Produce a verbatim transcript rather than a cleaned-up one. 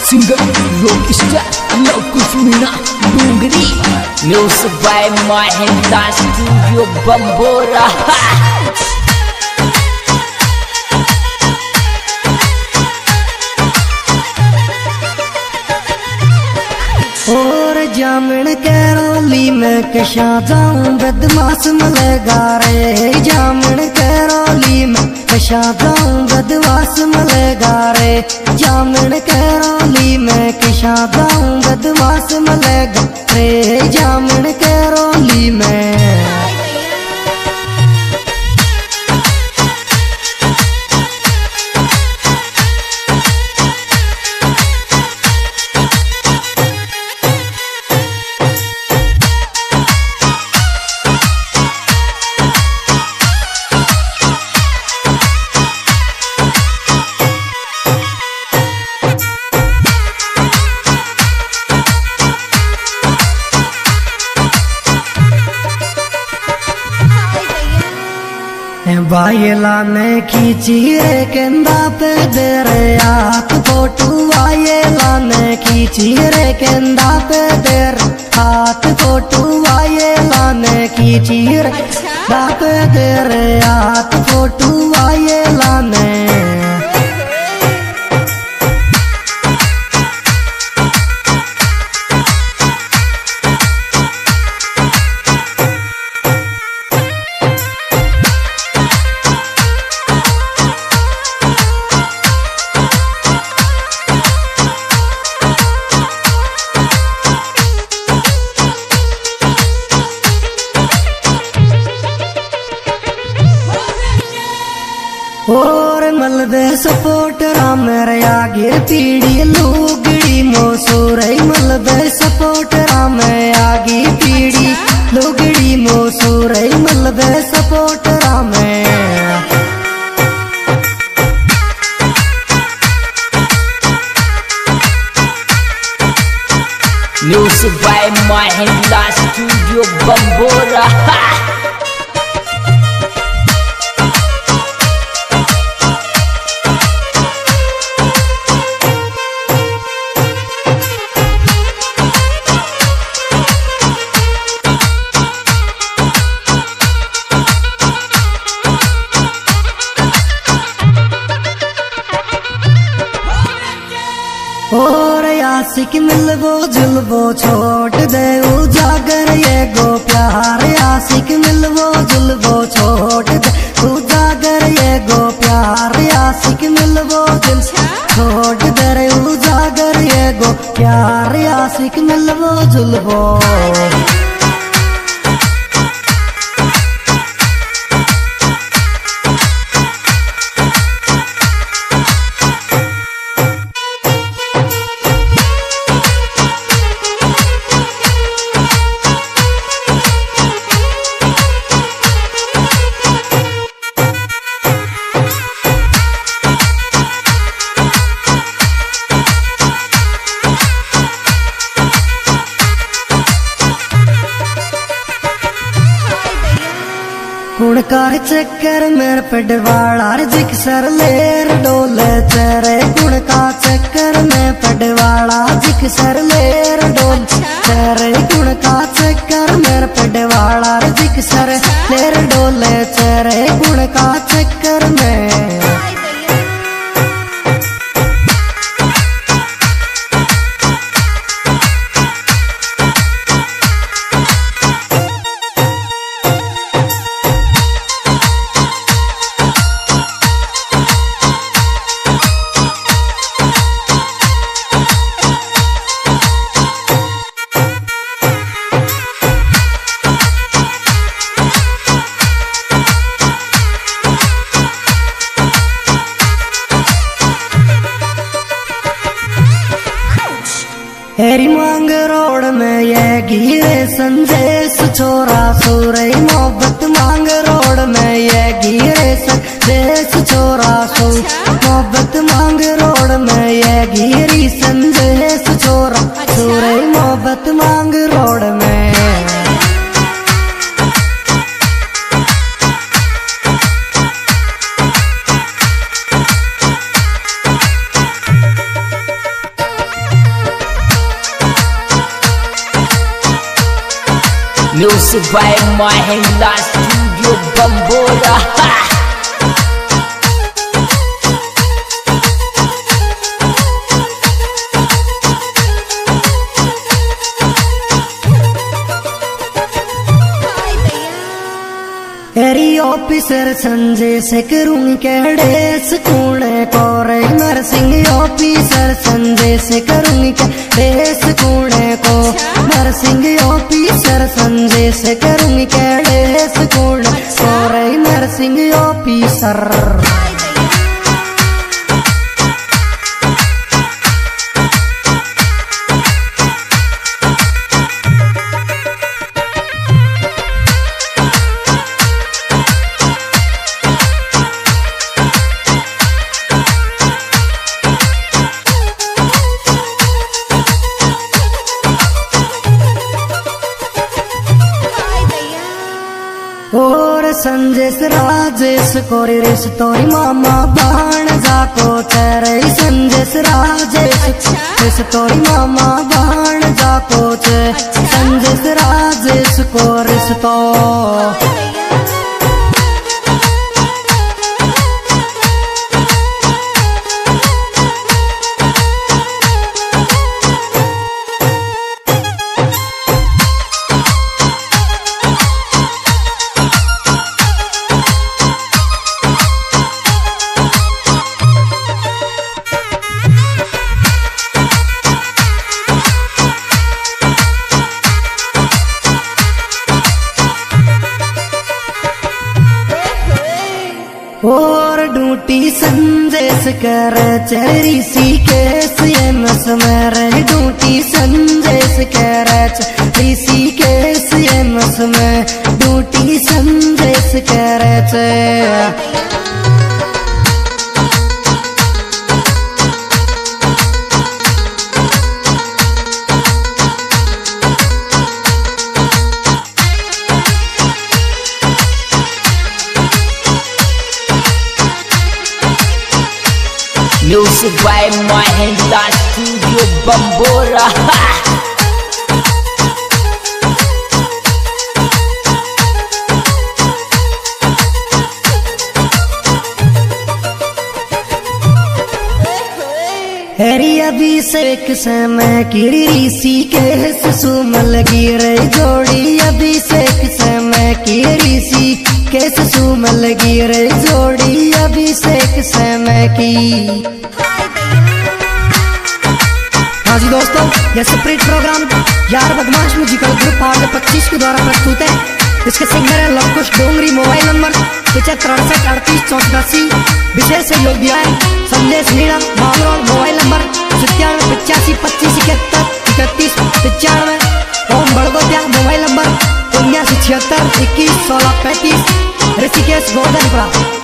Singer rock star Lavkush Meena Dongri music by Mahendra studio Bambora. और जामन Caroli में कशा जाऊं बदमाश मलेगा रे, जामन कैरोली में कशा जाऊं बदमाश मलेगा रे, जामन कैरोली में कशा जाऊं बदमाश मलेगा रे, जामन कैरोली में। बायला ने खींची रे केंदा पे दे रे हाथ फोटू, बायला ने खींची रे केंदा पे दे रे हाथ फोटू, बायला ने खींची रे केंदा पे दे रे हाथ फोटू, बायला ने। और मलबे सपोर्ट राम रे आगे पीड़ी लुगड़ी मोसूर, मलबे सपोर्ट राम आगे पीड़ी लुगड़ी मोसूर, मलबे support Ram. Music by Mahendra studio Bambora. और आशिक मिलबो जुलबो छोड़ दे उजागर ये गो प्यार, आशिक मिलबो जुलबो छोड़ दे उजागर ये गो प्यार, आशिक मिलबो जुल छोड़ दे रे उजागर ये गो प्यार, आशिक मिलबो जुलबो। गुणकार चक्कर मेरे पडवाड़ा जिक सर लेर डोले चेरे, गुणका चक्कर में पडवाड़ा जिक सर लेर डोल चेरे, गुणका चक्कर मेरे पडवाड़ा जिक सर लेर डोले चेरे, गुणका चक्कर में। हेरी मांग रोड में ये गिरे संदेश छोरा सूरे, मोहब्बत मांग रोड में ये गिरे संदेश छोरा सू, मोहब्बत मांग रोड में ये गिरी संदेश छोरा सूरे, मोहब्बत मांग रोड में। Music by Mahindra Studio Bambora. एरी ऑफिसर संजय से करूंगी कैडेस कूड़े कोरे नरसिंह ऑफिसर संजय से करूंगी कैडेस कूड़े को नरसिंह ऑफिसर संजय से करूंगी कैडेस कूड़े कोरे नरसिंह ऑफिसर। और संजय राजेश को रिश्तोरी मामा बाण जाको चेरे संजय राजेश रिश्तोरी मामा बाण जाको चे संजय राजेश को रिश्तो। और ड्यूटी संजय से कर चेरी सी केस ये मस में ड्यूटी संजय से कर चेरी सी केस ये मस में ड्यूटी संजय से कर चे। Music by Mahindra Studio Bambora. हरी अभिषेक समय की ऋषि के सुमल गिरे जोड़ी अभिषेक समय की ऋषि के सुमल गिरे जोड़ी अभिषेक समय की। हाँ जी दोस्तों, यह सेपरेट प्रोग्राम यार बदमाश म्यूजिकल ग्रुप आठ पच्चीस के द्वारा प्रस्तुत है। इसके सिंगर है लवकुश डोंगरी। मोबाइल नंबर पिछहत्तर अड़सठ अड़तीस चौसठी। विशेष सहयोग दिया है संदेश मीणा मामरोल। मोबाइल नंबर सत्तानवे पचासी पच्चीस इकहत्तर इकतीस पचानवे। ओम बड़गोत्या। मोबाइल नंबर उन्यासी छिहत्तर इक्कीस सोलह पैंतीस। ऋषिकेश गोवर्धनपुरा।